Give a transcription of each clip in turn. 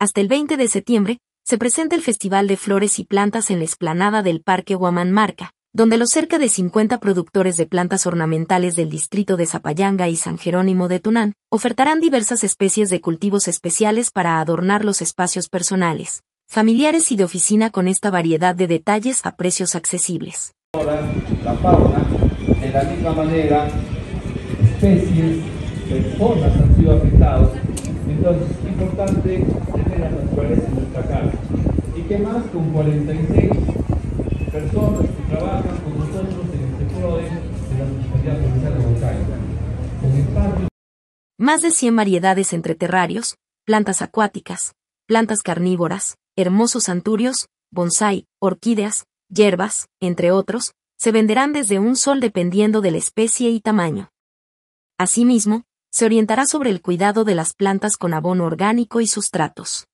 Hasta el 20 de septiembre, se presenta el Festival de Flores y Plantas en la explanada del Parque Huamanmarca, donde los cerca de 50 productores de plantas ornamentales del distrito de Zapayanga y San Jerónimo de Tunán ofertarán diversas especies de cultivos especiales para adornar los espacios personales, familiares y de oficina con esta variedad de detalles a precios accesibles. La fauna, de la misma manera, especies, personas han sido afectados. Entonces es importante tener la naturaleza en nuestra casa. ¿Y qué más? Con 46 personas que trabajan con nosotros en este PRODE de la Municipalidad Provincial de Huancayo. Más de 100 variedades entre terrarios, plantas acuáticas, plantas carnívoras, hermosos anturios, bonsái, orquídeas, hierbas, entre otros, se venderán desde un sol dependiendo de la especie y tamaño. Asimismo, se orientará sobre el cuidado de las plantas con abono orgánico y sustratos.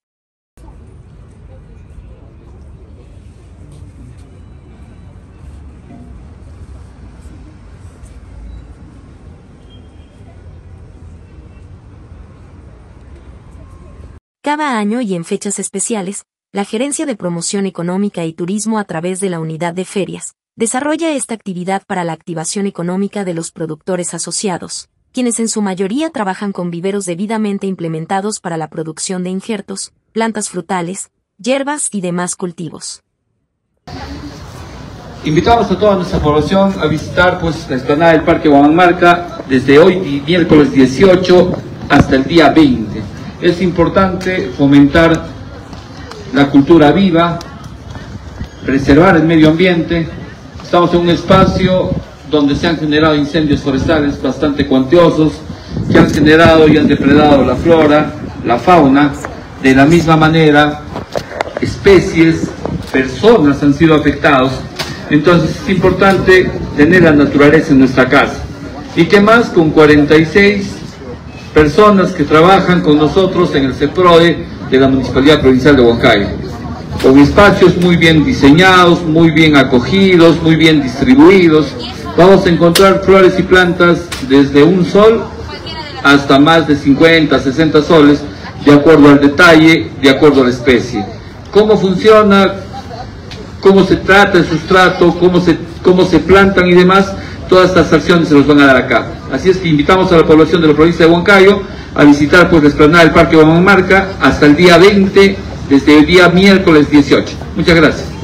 Cada año y en fechas especiales, la Gerencia de Promoción Económica y Turismo a través de la Unidad de Ferias, desarrolla esta actividad para la activación económica de los productores asociados, quienes en su mayoría trabajan con viveros debidamente implementados para la producción de injertos, plantas frutales, hierbas y demás cultivos. Invitamos a toda nuestra población a visitar la explanada del Parque Huamanmarca desde hoy, miércoles 18, hasta el día 20. Es importante fomentar la cultura viva, preservar el medio ambiente. Estamos en un espacio donde se han generado incendios forestales bastante cuantiosos, que han generado y han depredado la flora, la fauna. De la misma manera, especies, personas han sido afectados. Entonces es importante tener la naturaleza en nuestra casa. ¿Y qué más? Con 46 personas que trabajan con nosotros en el CEPRODE de la Municipalidad Provincial de Huancayo, con espacios muy bien diseñados, muy bien acogidos, muy bien distribuidos. Vamos a encontrar flores y plantas desde un sol hasta más de 50, 60 soles, de acuerdo al detalle, de acuerdo a la especie. ¿Cómo funciona? ¿Cómo se trata el sustrato? ¿Cómo se plantan y demás? Todas estas acciones se nos van a dar acá. Así es que invitamos a la población de la provincia de Huancayo a visitar la explanada del Parque Huamanmarca hasta el día 20, desde el día miércoles 18. Muchas gracias.